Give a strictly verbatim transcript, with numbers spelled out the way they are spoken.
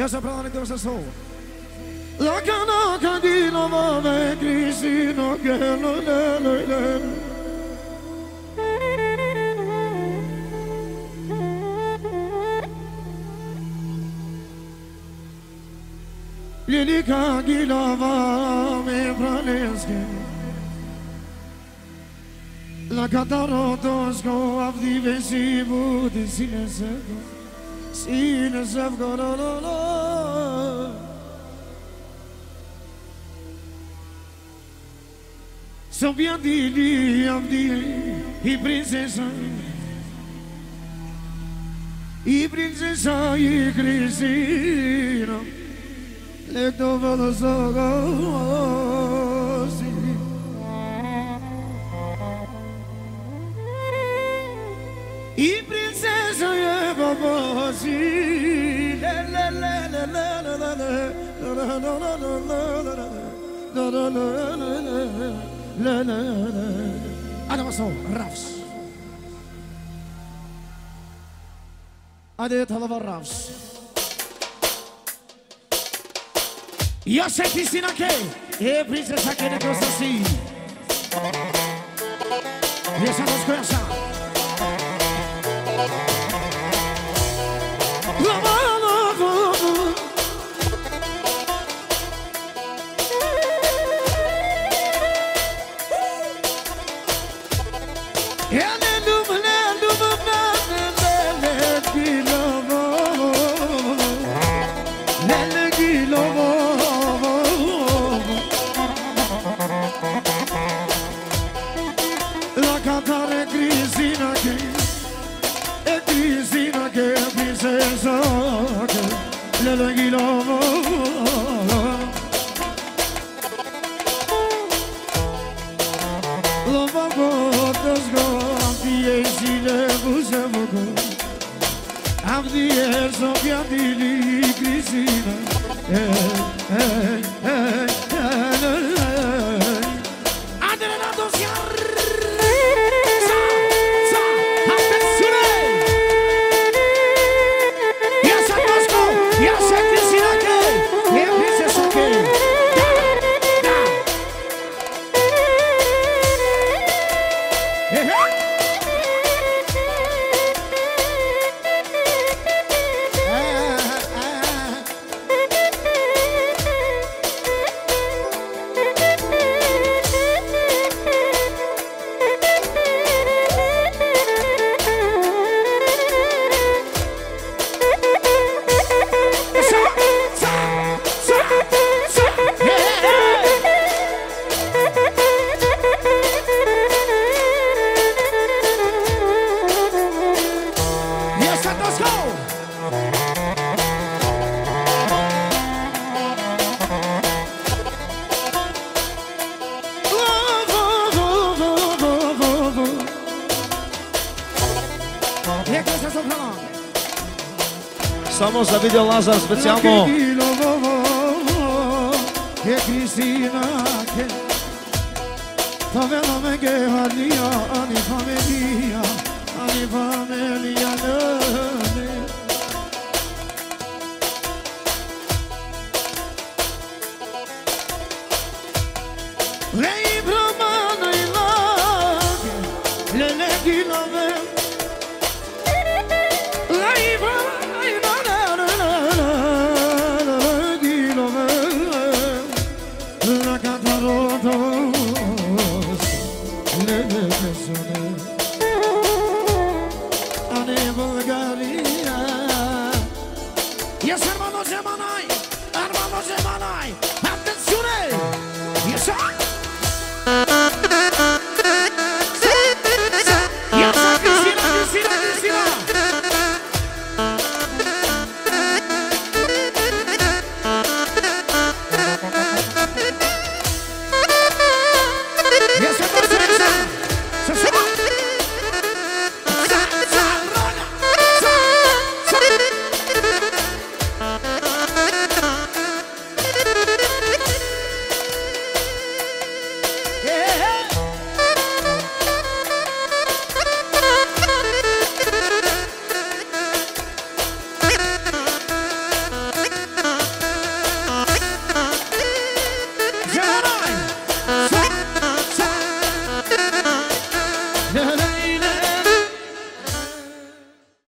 Ja se prava nekdo se so. Lakana kadino mame Kristino gelo le le le. Lilika gilava me praleske. La katarotosko avdi vesivu di sinesego. Sinesego lo lo lo. So bien dili avdi i princesa. I princesa i Cristina. Lekto vado sogosi. I princesa e babosi. Le le le le le le le le le le le. Adamaso Rafs. Ade talava Rafs. Io sei Cristina che e princesa che ne cosa si. Io sono scossa. La mano e ne lume ne lume ne gilo ne gilo. La cantare Cristina che e Cristina che princesa che le lunghilovo lo vago tosgo avdi e sile busevogo avdi e so piantili Cristina eh eh eh Samo za video Lazar specijalno. Che Cristina che favela me che hadia ani familia ani familia